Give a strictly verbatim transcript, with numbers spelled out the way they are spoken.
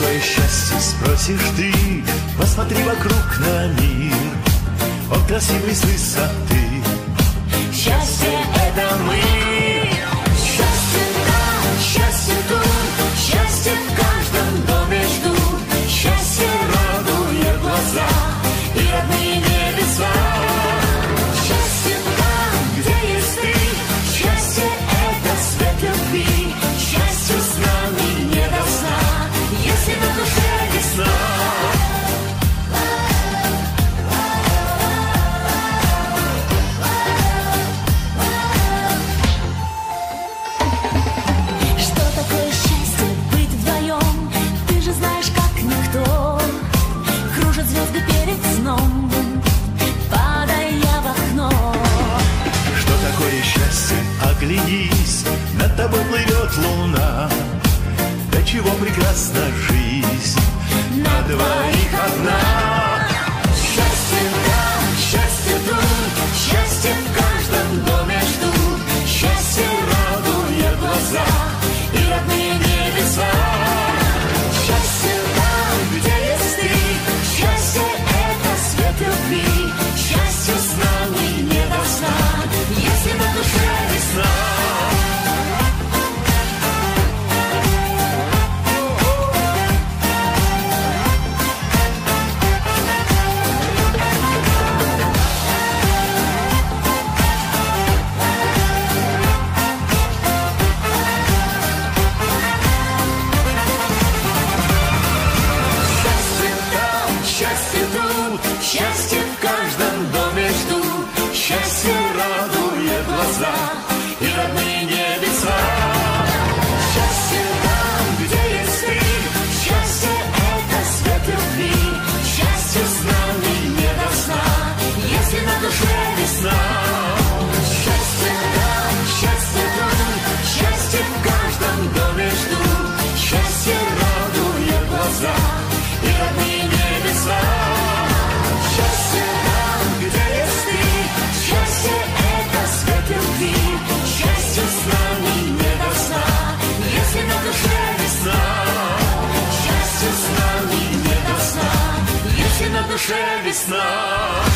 такое счастье, спросишь ты? Посмотри вокруг на мир, он красивый с высоты. Счастье — это мы. Счастье там, счастье тут, счастье в каждом доме ждут. Счастье радует глаза и родные небеса. Счастье там, где есть ты. Счастье — это свет любви. Счастью с нами не до сна, если на душе весна. Оглянись, над тобой плывет луна. До чего прекрасна жизнь, на двоих одна. Счастье там, счастье тут, счастье в каждом доме ждут. Счастье радует глаза и родные небеса. Счастье там, где есть ты. Счастье — это свет любви. Счастью с нами не до сна, если на душе весна. Счастье в каждом доме ждут. Счастье радует глаза и родные небеса. Счастье там, где есть ты. Счастье — это свет любви. Счастью с нами не до сна, если на душе весна. Счастье там, счастье тут, счастье в каждом доме ждут. Счастье радует глаза и родные небеса. Счастье там, где есть ты. Счастье — это свет любви. Счастью с нами не до сна, если на душе весна. Счастью с нами не до сна, если на душе весна.